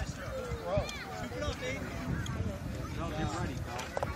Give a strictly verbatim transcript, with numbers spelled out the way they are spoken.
Nice throw. Scoop it up, Dave. No, get ready, pal.